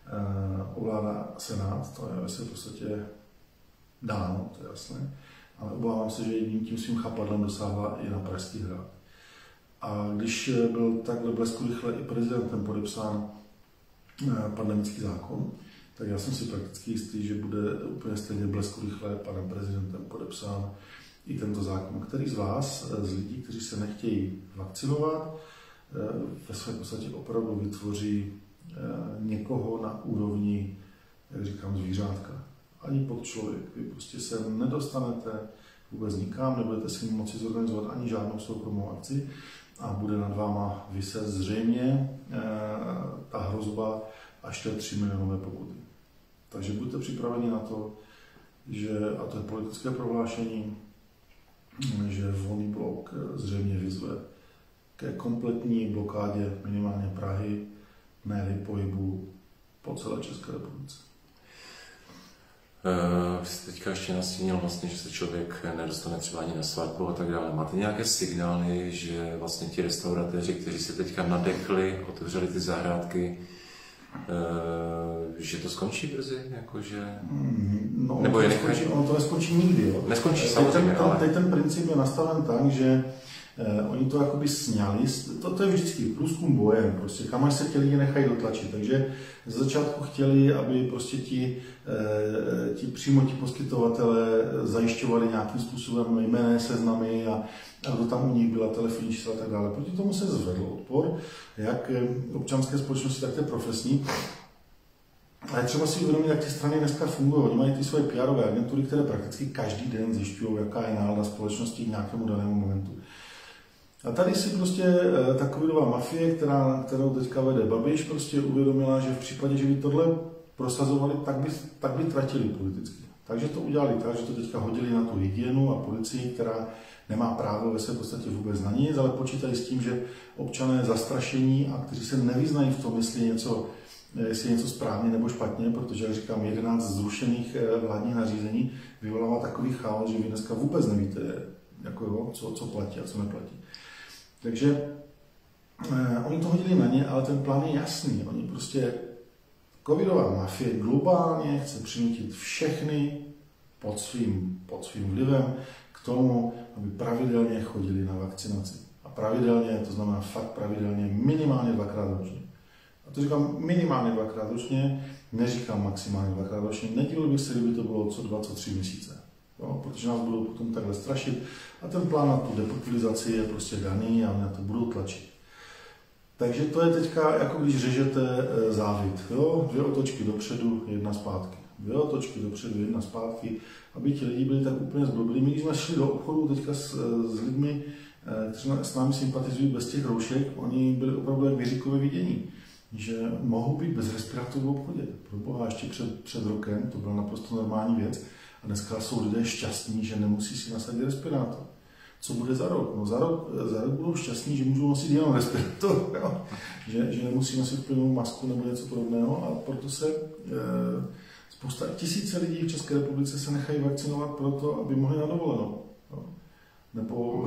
ovládá Senát, to je ve své podstatě dáno, to je jasné, ale obávám se, že jedním tím svým chapadlem dosáhla i na Pražský hrad. A když byl takhle bleskurychle i prezidentem podepsán pandemický zákon, tak já jsem si prakticky jistý, že bude úplně stejně bleskurychle panem prezidentem podepsán i tento zákon. Který z vás, z lidí, kteří se nechtějí vakcinovat, ve své podstatě opravdu vytvoří někoho na úrovni, jak říkám, zvířátka. Ani pod člověk. Vy prostě se nedostanete vůbec nikam, nebudete si moci zorganizovat ani žádnou soukromou akci a bude nad váma vyset zřejmě ta hrozba až té 3 milionové pokuty. Takže buďte připraveni na to, že, a to je politické prohlášení, že Volný blok zřejmě vyzve ke kompletní blokádě minimálně Prahy, ne pohybu po celé České republice. Vy jste teďka ještě nastínil vlastně, že se člověk nedostane třeba ani na svatbu a tak dále. Máte nějaké signály, že vlastně ti restauratéři, kteří se teďka nadechli, otevřeli ty zahrádky, že to skončí brzy, jakože... No, nebo je nechají? Ono to neskončí nikdy, jo. Neskončí samozřejmě, ale... Teď ten princip je nastaven tak, že oni to jakoby sňali, to je vždycky průzkum bojem, prostě kam až se ti lidi nechají dotlačit, takže ze začátku chtěli, aby prostě přímo ti poskytovatelé zajišťovali nějakým způsobem jmenné seznamy a kdo tam u nich byla, telefonní čísla a tak dále. Proti tomu se zvedl odpor, jak občanské společnosti, tak té profesní. A je třeba si uvědomit, jak ty strany dneska fungují. Oni mají ty svoje PR-ové agentury, které prakticky každý den zjišťují, jaká je nálada společnosti k nějakému danému momentu. A tady si prostě ta covidová mafie, kterou teďka vede Babiš, prostě uvědomila, že v případě, že by tohle prosazovali, tak by tratili politicky. Takže to udělali tak, že to teďka hodili na tu hygienu a policii, která nemá právo ve své podstatě vůbec na nic, ale počítají s tím, že občané zastrašení a kteří se nevyznají v tom, jestli je něco správně nebo špatně, protože, jak říkám, 11 zrušených vládních nařízení vyvolává takový chaos, že vy dneska vůbec nevíte, jako, co platí a co neplatí. Takže oni to hodili na ně, ale ten plán je jasný. Oni prostě, covidová mafie globálně chce přinutit všechny pod svým vlivem k tomu, aby pravidelně chodili na vakcinaci. A pravidelně, to znamená fakt pravidelně, minimálně 2krát ročně. A to říkám minimálně 2krát ročně, neříkám maximálně 2krát ročně. Nedivil bych se, kdyby to bylo co 2, co 3 měsíce. Jo, protože nás budou potom takhle strašit a ten plán na tu depopularizaci je prostě daný a na to budou tlačit. Takže to je teďka, jako když řežete závit. Jo? 2 otočky dopředu, 1 zpátky. 2 otočky dopředu, 1 zpátky, aby ti lidi byli tak úplně zblblí. My když jsme šli do obchodu teďka s lidmi, kteří s námi sympatizují bez těch roušek, oni byli opravdu jak věříkové vidění, že mohou být bez respirátorů v obchodě. Proboha, ještě před rokem to byla naprosto normální věc. A dneska jsou lidé šťastní, že nemusí si nasadit respirátor. Co bude za rok? No za rok budou šťastní, že můžou nosit jenom respirátor, jo? Že nemusí nosit plnou masku nebo něco podobného a proto se tisíce lidí v České republice se nechají vakcinovat proto, aby mohli na dovolenou. Jo? Nebo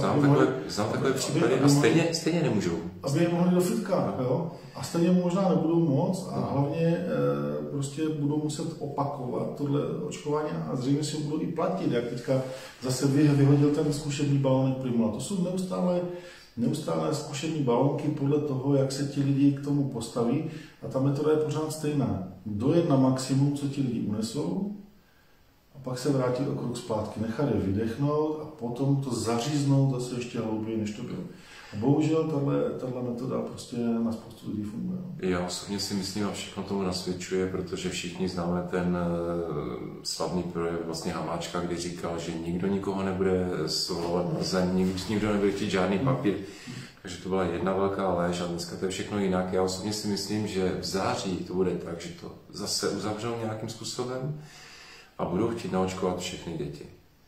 znám takové případy a stejně nemůžou. Aby je mohli do fitka, jo? A stejně možná nebudou moc a hlavně prostě budou muset opakovat tohle očkování a zřejmě si budou i platit, jak teďka zase vyhodil ten zkušební balonek Primula. To jsou neustále zkušební balonky podle toho, jak se ti lidi k tomu postaví a ta metoda je pořád stejná. Dojet na maximum, co ti lidi unesou, a pak se vrátí o krok zpátky, nechat je vydechnout a potom to zaříznout zase ještě hlouběji, než to bylo. A bohužel tahle metoda prostě na spoustu lidí funguje. Já osobně si myslím a všechno tomu nasvědčuje, protože všichni známe ten slavný projev vlastně Hamáčka, kdy říkal, že nikdo nikoho nebude stolovat na zem, nikdo nebude chtít žádný papír. Takže to byla jedna velká lež a dneska to je všechno jinak. Já osobně si myslím, že v září to bude tak, že to zase uzavřou nějakým způsobem a budou chtít naočkovat všechny děti.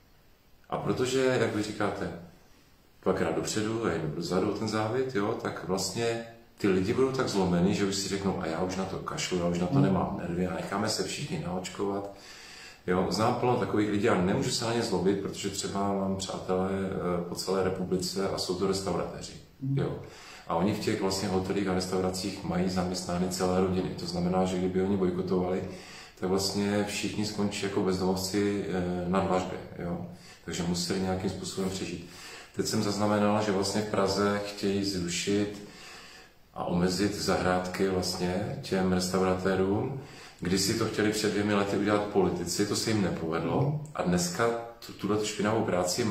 A protože, jak vy říkáte, 2krát dopředu a 1 dozadu ten závit, jo, tak vlastně ty lidi budou tak zlomený, že už si řeknou, a já už na to kašlu, já už na to nemám nervy a necháme se všichni naočkovat. Jo, znám plno takových lidí a nemůžu se na ně zlobit, protože třeba mám přátelé po celé republice a jsou to restauratéři. Jo. A oni v těch vlastně hotelích a restauracích mají zaměstnány celé rodiny. To znamená, že kdyby oni bojkotovali, tak vlastně všichni skončí jako bezdomovci na dlažbě. Jo. Takže museli nějakým způsobem přežít. Teď jsem zaznamenal, že vlastně v Praze chtějí zrušit a omezit zahrádky vlastně těm restauratérům. Když si to chtěli před 2 lety udělat politici, to se jim nepovedlo. A dneska tuto špinavou práci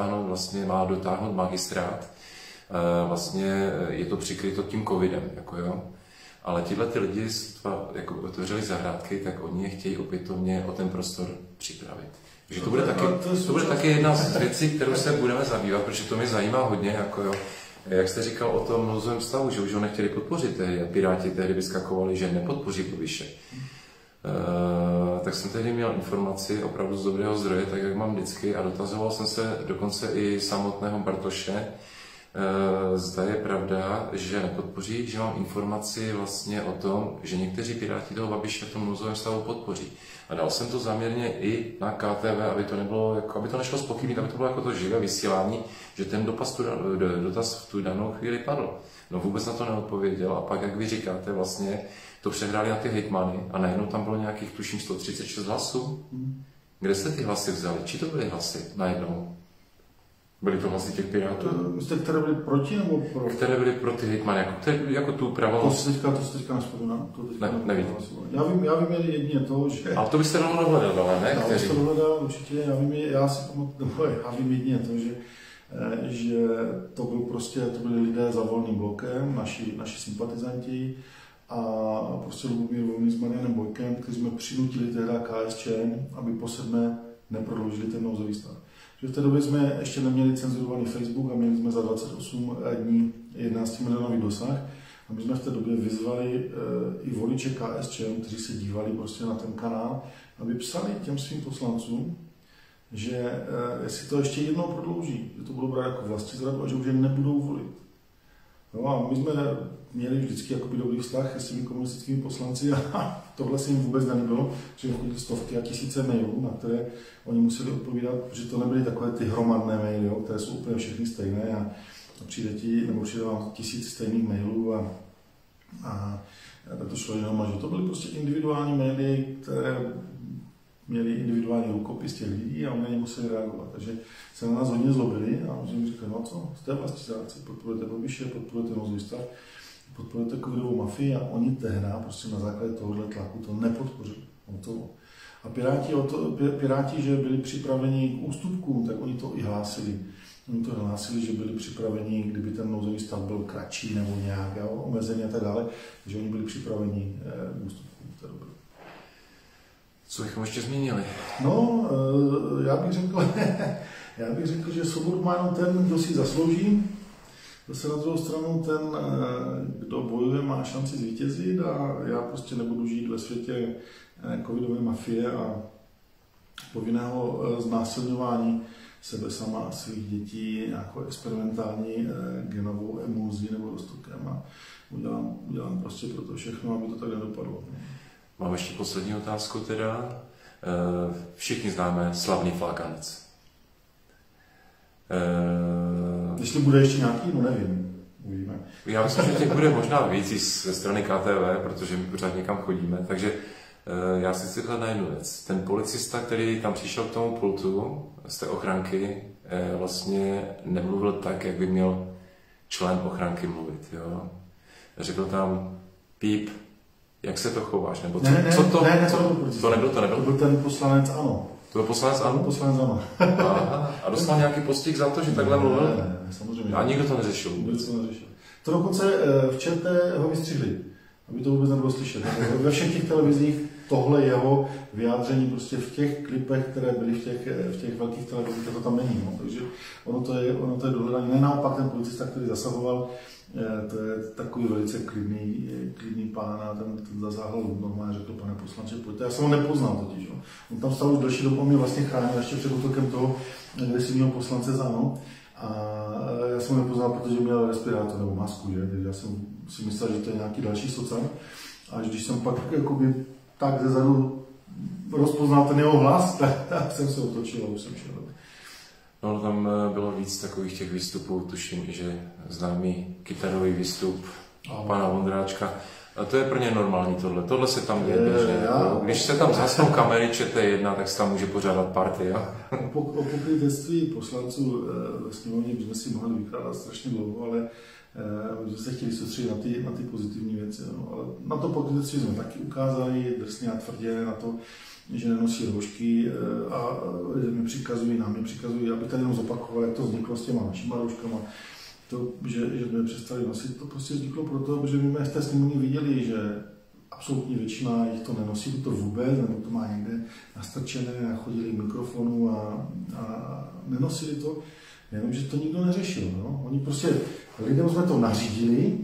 má dotáhnout magistrát. Vlastně je to přikryto tím covidem. Jako jo. Ale ty lidi, jako otevřeli zahrádky, tak oni je chtějí opětovně o ten prostor připravit. Takže to bude taky jedna z věcí, kterou se budeme zabývat, protože to mě zajímá hodně, jako jo. Jak jste říkal o tom nouzovém stavu, že už ho nechtěli podpořit tehdy a Piráti tehdy vyskakovali, že nepodpoří Babiše. Tak jsem tehdy měl informaci opravdu z dobrého zdroje, tak jak mám vždycky, a dotazoval jsem se dokonce i samotného Bartoše, zda je pravda, že nepodpoří, že mám informaci vlastně o tom, že někteří Piráti toho Babiše v tom nouzovém stavu podpoří. A dal jsem to záměrně i na KTV, aby to nešlo zpochybnit, aby to bylo jako to živé vysílání, že ten dotaz v tu danou chvíli padl. No vůbec na to neodpověděl a pak, jak vy říkáte, vlastně to přehráli na ty hejtmany a najednou tam bylo nějakých, tuším, 136 hlasů. Kde jste ty hlasy vzali? Či to byly hlasy najednou? Byly to hlasy těch Pirátů? Které byly proti nebo pro? Které byly pro ty hejtmany, jako tu pravomoc? To se teďka nespomínám. Nevím. Já vím jedině to, že... Ale to byste dalo dohledat, ale ne? Já bych to dohledal určitě, já vím jedině to, že to byli lidé za Volným blokem, naši sympatizanti a prostě Lubomír Volný s Marianem Bojkem, kteří jsme přinutili tehdy KSČM, aby po 7. neprodloužili ten nouzový stav. Že v té době jsme ještě neměli cenzurovaný Facebook a měli jsme za 28 dní 11 milionový dosah. A my jsme v té době vyzvali i voliče KSČM, kteří se dívali prostě na ten kanál, aby psali těm svým poslancům, že jestli to ještě jednou prodlouží, že to budou brát jako vlastizradu a že už je nebudou volit. No a my jsme měli vždycky jakoby dobrý vztah s těmi komunistickými poslanci a tohle se jim vůbec nelíbilo, že chodili stovky a tisíce mailů, na které oni museli odpovídat, protože to nebyly takové ty hromadné maily, které jsou úplně všechny stejné a přijde vám 1000 stejných mailů a to šlo jenom, že to byly prostě individuální maily, které měli individuální rukopis těch lidí a oni na ně museli reagovat. Takže se na nás hodně zlobili a oni mi říkali, no co, jste vlastizáci, podporujete Babiše, podporujete nouzový stav, podporujete covidovou mafii a oni tehdy prostě na základě tohohle tlaku to nepodpořili. A Piráti, že byli připraveni k ústupkům, tak oni to i hlásili. Oni to hlásili, že byli připraveni, kdyby ten nouzový stav byl kratší nebo nějak omezený a tak dále, že oni byli připraveni k ústupkům v té době. Co bychom ještě zmínili? No, já bych řekl, že svobodu má jenom ten, kdo si zaslouží. Zase na druhou stranu ten, kdo bojuje, má šanci zvítězit a já prostě nebudu žít ve světě covidové mafie a povinného znásilňování sebe sama a svých dětí jako experimentální genovou emulzí nebo roztokem a udělám prostě pro to všechno, aby to tak nedopadlo. Mám ještě poslední otázku teda. Všichni známe slavný flákanec. Jestli bude ještě nějaký, no nevím. Uvidíme. Já myslím, že těch bude možná víc ze strany KTV, protože my pořád někam chodíme, takže já si chci na jednu věc. Ten policista, který tam přišel k tomu pultu z té ochranky, vlastně nemluvil tak, jak by měl člen ochranky mluvit. Jo? Řekl tam píp, jak se to chováš? Nebo to nebyl. To byl ten poslanec ANO. To byl poslanec ANO? Poslanec ANO. A dostal nějaký postih za to, že takhle mluvil? Ne, samozřejmě. A nikdo to neřešil. To dokonce v ČT ho vystřihli, aby to vůbec nebylo slyšet. Ve všech těch televizích tohle jeho vyjádření prostě v těch klipech, které byly v těch velkých televizích, to tam není. No. Takže ono to je dohledání. Ne naopak ten policista, který zasahoval, to je takový velice klidný pán a ten zasáhl normálně, řekl, pane poslanče, pojďte. Já jsem ho nepoznal totiž. Jo. On tam stál už delší dobu, mě vlastně chránil ještě před útokem toho agresivního poslance z ANO. A já jsem ho nepoznal, protože měl respirátor nebo masku, že? Takže já jsem si myslel, že to je nějaký další socan. A když jsem pak jakoby tak zezadu rozpoznal ten jeho hlas, tak jsem se otočil a už jsem šel. No, tam bylo víc takových těch výstupů, tuším, že známý kytarový výstup pana Vondráčka. A to je pro ně normální tohle. Tohle se tam děje běžně. Když se tam zhasnou kamery ČT1, tak se tam může pořádat party. O pokrytectví poslanců ve sněmovně bychom si mohli vykládat strašně dlouho, ale my jsme se chtěli soustředit na ty pozitivní věci. No. Ale na to pokrytectví jsme taky ukázali drsně a tvrdě na to, že nenosí roušky a nám je přikazují, aby tady jenom zopakoval, jak to vzniklo s těma našima rouškama. To, že jsme přestali nosit, to prostě vzniklo proto, že my jsme v té sněmovně viděli, že absolutní většina jich to nenosí, to vůbec, nebo to má někde nastrčené a chodili k mikrofonu a nenosili to, jenomže to nikdo neřešil. No? Oni prostě, lidem jsme to nařídili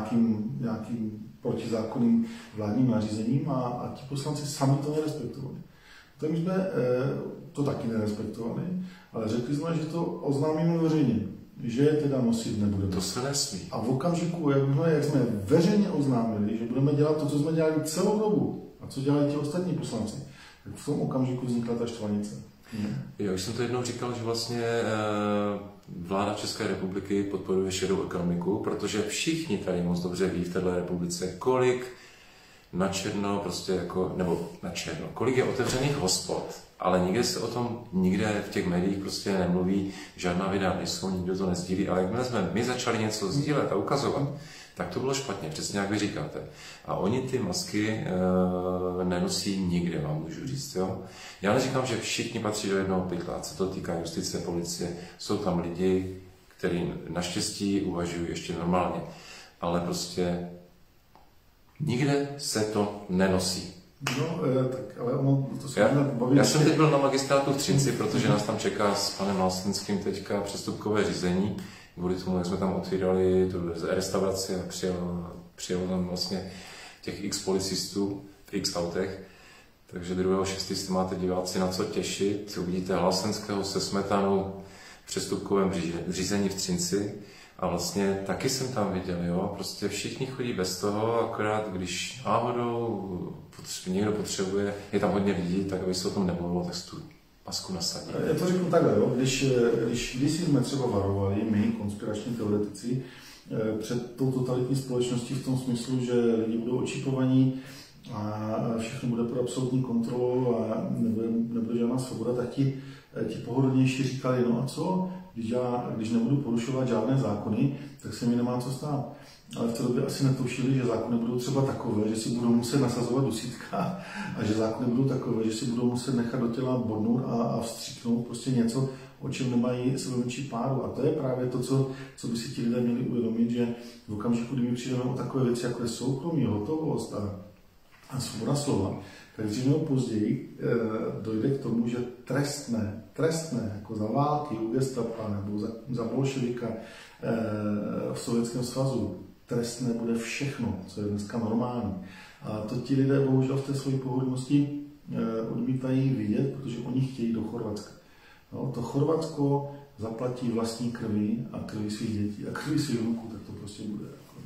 nějakým protizákonným vládním nařízením a ti poslanci sami to nerespektovali. Tak my jsme to taky nerespektovali, ale řekli jsme, že to oznámíme veřejně, že je teda nosit nebudeme. To se nesmí. A v okamžiku, jak jsme veřejně oznámili, že budeme dělat to, co jsme dělali celou dobu a co dělali ti ostatní poslanci, tak v tom okamžiku vznikla ta štvanice. Jo, už jsem to jednou říkal, že vlastně vláda České republiky podporuje šedou ekonomiku, protože všichni tady moc dobře ví v této republice, kolik na černo, prostě jako, nebo na černo, kolik je otevřených hospod, ale nikde se o tom, nikde v těch médiích prostě nemluví, žádná videa nejsou, nikdo to nezdílí, ale jakmile jsme my začali něco sdílet a ukazovat, tak to bylo špatně, přesně jak vy říkáte. A oni ty masky nenosí nikde, vám můžu říct. Jo? Já neříkám, že všichni patří do jednoho pytla, co to týká justice, policie. Jsou tam lidi, kteří naštěstí uvažují ještě normálně, ale prostě nikde se to nenosí. No, tak ale ono, to se já jsem teď byl na magistrátu v Třinci, protože nás tam čeká s panem Malstenským teďka přestupkové řízení. Kvůli tomu, jak jsme tam otvírali tu restauraci a přijelo tam vlastně těch x policistů v x autech. Takže 2.6. si máte diváci na co těšit. Uvidíte Hlasenského se Smetanou v přestupkovém řízení v Třinci. A vlastně taky jsem tam viděl, jo, prostě všichni chodí bez toho, akorát když náhodou někdo potřebuje, je tam hodně lidí, tak aby se o tom nemluvilo, tak si tu masku nasadí. Já to řeknu takhle, jo, když jsme třeba varovali, my, konspirační teoretici, před tou totalitní společností v tom smyslu, že lidi budou očipovaní a všechno bude pod absolutní kontrolou a nebude žádná svoboda, tak ti pohodlnější říkali, no a co, když nebudu porušovat žádné zákony, tak se mi nemá co stát. Ale v té době asi netušili, že zákony budou třeba takové, že si budou muset nasazovat dusítka a že zákony budou takové, že si budou muset nechat do těla bodnout a vstříknout prostě něco, o čem nemají sebemenší páru. A to je právě to, co by si ti lidé měli uvědomit, že v okamžiku, kdy my přijdeme o takové věci, jako je soukromí, hotovost a svoboda slova, tak dřív nebo později dojde k tomu, že trestné, jako za války u gestapa nebo za bolševika v Sovětském svazu, trestné bude všechno, co je dneska normální. A to ti lidé bohužel v té své pohodlnosti odmítají vidět, protože oni chtějí do Chorvatska. No, to Chorvatsko zaplatí vlastní krví a krví svých dětí a krví svých vnuků, tak to prostě bude.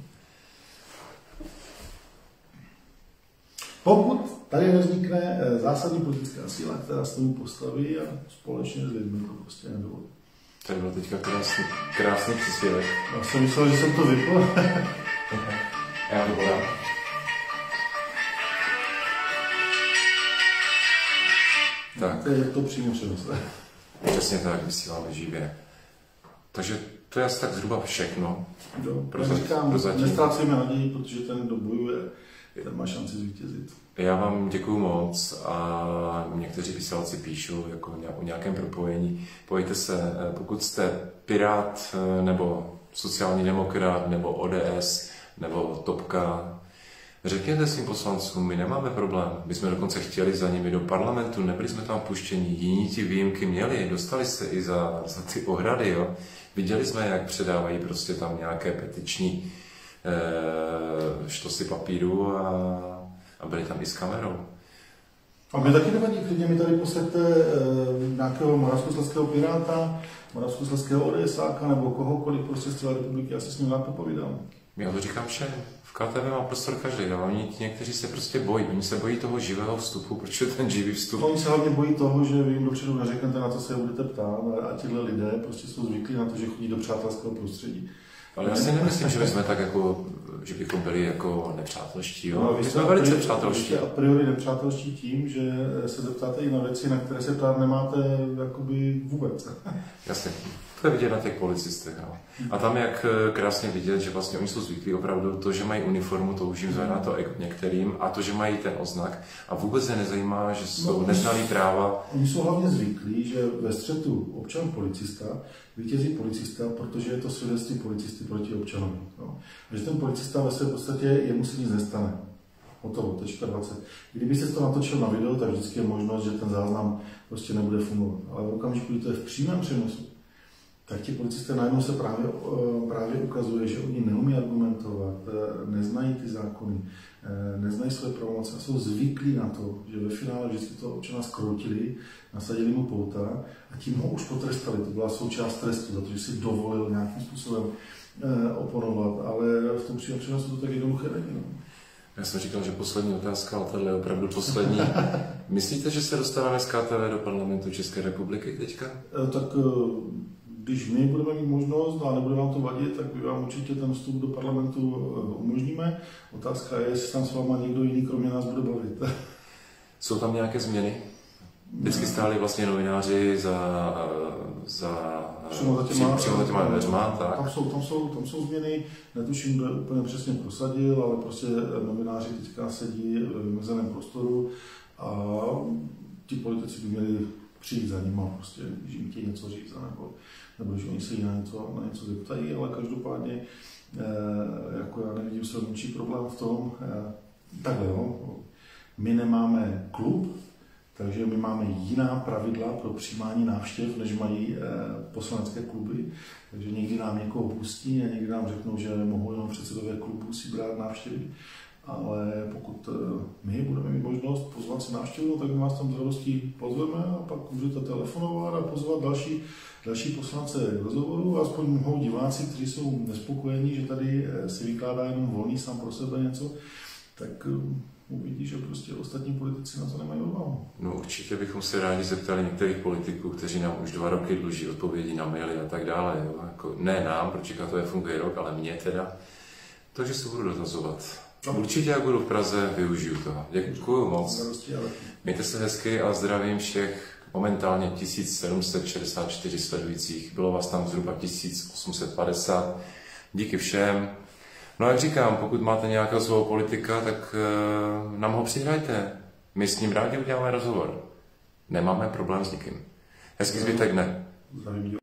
Pokud tady nevznikne zásadní politická síla, která s tomu postaví a společně s lidmi to prostě nedovolí. To byl teďka krásný příspěvek. Já jsem myslel, že jsem to vypl. Já to podám. Tak. To je to přímo přenos. Přesně tak, vysíláme živě. Takže to je asi tak zhruba všechno. Říkám, nestrácejme naději, protože ten, kdo bojuje, ten má šanci zvítězit. Já vám děkuju moc a někteří vysílači píšou jako o nějakém propojení. Pojďte se, pokud jste Pirát nebo sociální demokrat nebo ODS nebo Topka, řekněte svým poslancům, my nemáme problém. My jsme dokonce chtěli za nimi do parlamentu, nebyli jsme tam puštěni, jiní ti výjimky měli, dostali se i za ty ohrady. Jo. Viděli jsme, jak předávají prostě tam nějaké petiční štosy papíru a byli tam i s kamerou. A mě taky nevadí, klidně mi tady posaďte nějakého moravskoslezského piráta, moravskoslezského ODSáka nebo kohokoliv prostě z celé republiky, já si s ním rád popovídám. Já to říkám všem. V KTV má prostor každý, ale oni někteří se prostě bojí. Oni se bojí toho živého vstupu, protože ten živý vstup... Oni se hlavně bojí toho, že vy jim dopředu neřeknete, na co se budete ptát, a tihle lidé prostě jsou zvyklí na to, že chodí do přátelského prostředí. Ale já si nemyslím, že jsme tak jako, že bychom byli jako nepřátelští, jo? No, my jsme velice přátelští. Vy jste a priori nepřátelští tím, že se zeptáte i na věci, na které se ptát nemáte jakoby vůbec. Jasně. To je vidět na těch policistech. No. A tam jak krásně vidět, že vlastně oni jsou zvyklí opravdu to, že mají uniformu, to už jim zvedá to některým, a to, že mají ten oznak a vůbec je nezajímá, že jsou neznalí práva. Oni jsou hlavně zvyklí, že ve střetu občan-policista vítězí policista, protože je to svědectví policisty proti občanovi. No. A že ten policista ve své podstatě jemu se nic nestane. Hotovo, tečka 20. Kdyby se to natočil na video, tak vždycky je možnost, že ten záznam prostě nebude fungovat. Ale v okamžiku, kdy to je v přímém přenosu, tak ti policisté najednou se právě ukazuje, že oni neumí argumentovat, neznají ty zákony, neznají své pravomoci a jsou zvyklí na to, že ve finále vždycky toho občana skroutili, nasadili mu pouta a tím ho už potrestali. To byla součást trestu, za to, že si dovolil nějakým způsobem oponovat, ale v tom přímém přenosu to tak jednoduché není. No. Já jsem říkal, že poslední otázka, ale tohle je opravdu poslední. Myslíte, že se dostaneme z KTV do parlamentu České republiky teďka? Tak když my budeme mít možnost a nebude vám to vadit, tak my vám určitě ten vstup do parlamentu umožníme. Otázka je, jestli tam s váma někdo jiný kromě nás bude bavit. Jsou tam nějaké změny? Vždycky stáli vlastně novináři přímo za těma dveřma, tak? Tam jsou změny, netuším, kdo je úplně přesně prosadil, ale prostě novináři teďka sedí ve vymezeném prostoru a ti politici by měli přijít za nima, prostě, když jim chtějí něco říct, nebo když oni se jí na něco zeptají, ale každopádně jako já nevidím se menší problém v tom, takhle jo, my nemáme klub, takže my máme jiná pravidla pro přijímání návštěv, než mají poslanecké kluby. Takže někdy nám někoho pustí a někdy nám řeknou, že mohou jenom předsedové klubů si brát návštěvy. Ale pokud my budeme mít možnost pozvat si návštěvu, tak my vás tam s radostí pozveme a pak můžete telefonovat a pozvat další poslance k rozhovoru. Aspoň mohou diváci, kteří jsou nespokojení, že tady si vykládá jenom Volný sám pro sebe něco, tak uvidí, že prostě ostatní politici na to nemají obavu. No určitě bychom se rádi zeptali některých politiků, kteří nám už 2 roky dluží odpovědi na maily a tak dále. Jo? Jako, ne nám, protože to funguje rok, ale mě teda. Takže se budu dotazovat. Určitě, jak budu v Praze, využiju toho. Děkuju moc. Mějte se hezky a zdravím všech momentálně 1764 sledujících. Bylo vás tam zhruba 1850. Díky všem. No jak říkám, pokud máte nějakého svého politika, tak nám ho přihrajte. My s ním rádi uděláme rozhovor. Nemáme problém s nikým. Hezký zbytek dne.